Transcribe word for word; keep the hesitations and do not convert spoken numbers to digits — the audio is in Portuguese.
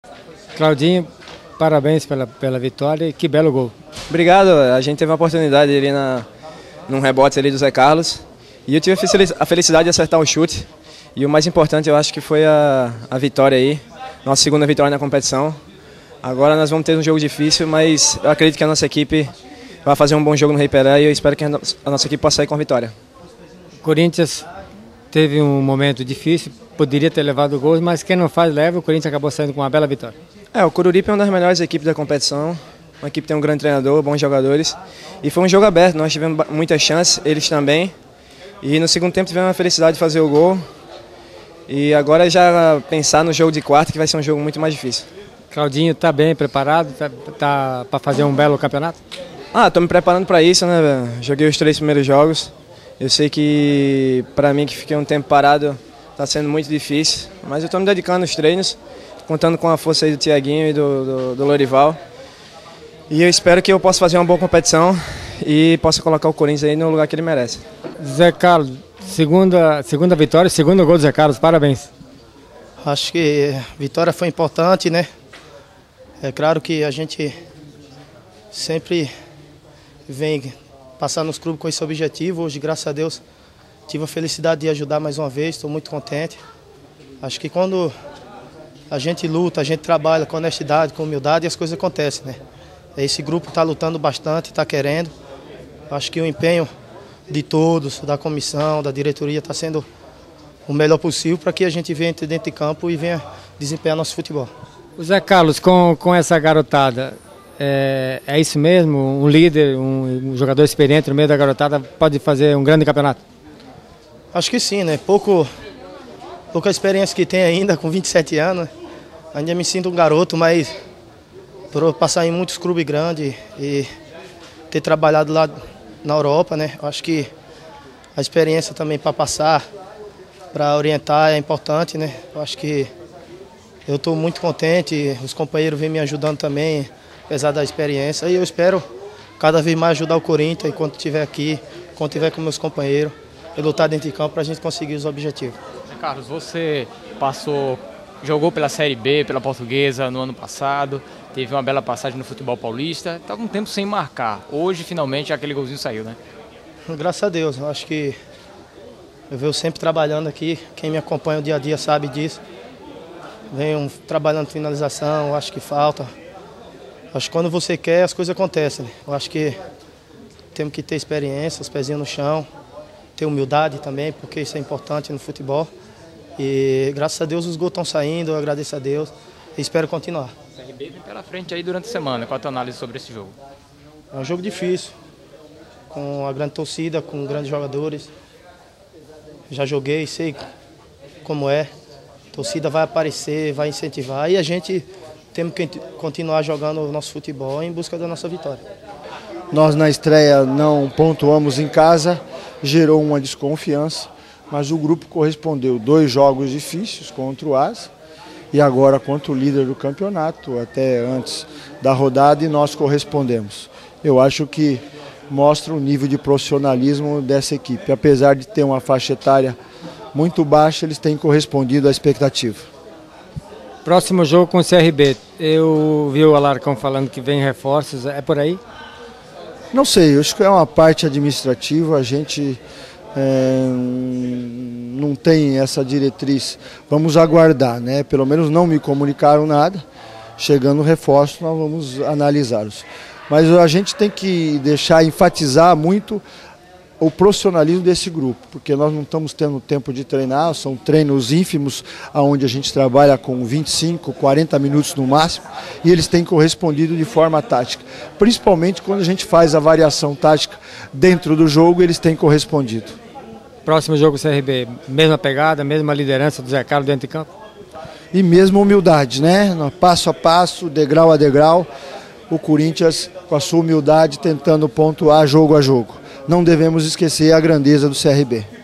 Claudinho, parabéns pela, pela vitória e que belo gol. Obrigado, a gente teve uma oportunidade ali na, num rebote ali do Zé Carlos e eu tive a felicidade de acertar um chute e o mais importante eu acho que foi a, a vitória aí, nossa segunda vitória na competição. Agora nós vamos ter um jogo difícil, mas eu acredito que a nossa equipe vai fazer um bom jogo no Rei Pelé e eu espero que a nossa equipe possa sair com a vitória. O Corinthians teve um momento difícil, poderia ter levado gols, mas quem não faz leva, o Corinthians acabou saindo com uma bela vitória. É, o Coruripe é uma das melhores equipes da competição, uma equipe que tem um grande treinador, bons jogadores, e foi um jogo aberto, nós tivemos muitas chances, eles também, e no segundo tempo tivemos a felicidade de fazer o gol, e agora já pensar no jogo de quarta, que vai ser um jogo muito mais difícil. Claudinho está bem preparado, tá, tá para fazer um belo campeonato? Ah, estou me preparando para isso, né? Joguei os três primeiros jogos, eu sei que para mim que fiquei um tempo parado está sendo muito difícil, mas eu estou me dedicando aos treinos, contando com a força aí do Tiaguinho e do, do, do Lorival. E eu espero que eu possa fazer uma boa competição e possa colocar o Corinthians aí no lugar que ele merece. Zé Carlos, segunda, segunda vitória, segundo gol do Zé Carlos, parabéns. Acho que a vitória foi importante, né? É claro que a gente sempre vem passar nos clubes com esse objetivo. Hoje, graças a Deus, tive a felicidade de ajudar mais uma vez, estou muito contente. Acho que quando a gente luta, a gente trabalha com honestidade, com humildade, as coisas acontecem, né? Esse grupo está lutando bastante, está querendo. Acho que o empenho de todos, da comissão, da diretoria, está sendo o melhor possível para que a gente venha dentro de campo e venha desempenhar nosso futebol. O Zé Carlos, com, com essa garotada, é, é isso mesmo? Um líder, um, um jogador experiente no meio da garotada pode fazer um grande campeonato? Acho que sim, né? Pouco, pouca experiência que tem ainda, com vinte e sete anos. Ainda me sinto um garoto, mas por passar em muitos clubes grandes e ter trabalhado lá na Europa, né? Acho que a experiência também para passar, para orientar é importante, né? Acho que eu estou muito contente, os companheiros vêm me ajudando também, apesar da experiência. E eu espero cada vez mais ajudar o Corinthians enquanto estiver aqui, quando estiver com meus companheiros, e lutar dentro de campo para a gente conseguir os objetivos. Carlos, você passou, jogou pela Série B, pela Portuguesa no ano passado, teve uma bela passagem no futebol paulista, estava um tempo sem marcar. Hoje, finalmente, aquele golzinho saiu, né? Graças a Deus, eu acho que eu venho sempre trabalhando aqui, quem me acompanha o dia a dia sabe disso. Venho trabalhando finalização, acho que falta. Acho que quando você quer, as coisas acontecem. Eu acho que temos que ter experiência, os pezinhos no chão, ter humildade também, porque isso é importante no futebol. E graças a Deus os gols estão saindo, eu agradeço a Deus e espero continuar. O C R B vem pela frente aí durante a semana, qual a tua análise sobre esse jogo? É um jogo difícil, com a grande torcida, com grandes jogadores. Já joguei, sei como é. A torcida vai aparecer, vai incentivar e a gente temos que continuar jogando o nosso futebol em busca da nossa vitória. Nós na estreia não pontuamos em casa, gerou uma desconfiança, mas o grupo correspondeu. Dois jogos difíceis contra o Asa e agora contra o líder do campeonato, até antes da rodada, e nós correspondemos. Eu acho que mostra o nível de profissionalismo dessa equipe. Apesar de ter uma faixa etária muito baixa, eles têm correspondido à expectativa. Próximo jogo com o C R B. Eu vi o Alarcão falando que vem reforços, é por aí? Não sei, eu acho que é uma parte administrativa, a gente é, não tem essa diretriz. Vamos aguardar, né? Pelo menos não me comunicaram nada. Chegando reforço, nós vamos analisá-los. Mas a gente tem que deixar, enfatizar muito o profissionalismo desse grupo, porque nós não estamos tendo tempo de treinar, são treinos ínfimos, onde a gente trabalha com vinte e cinco, quarenta minutos no máximo, e eles têm correspondido de forma tática. Principalmente quando a gente faz a variação tática dentro do jogo, eles têm correspondido. Próximo jogo C R B, mesma pegada, mesma liderança do Zé Carlos dentro de campo? E mesma humildade, né? Passo a passo, degrau a degrau, o Corinthians com a sua humildade tentando pontuar jogo a jogo. Não devemos esquecer a grandeza do C R B.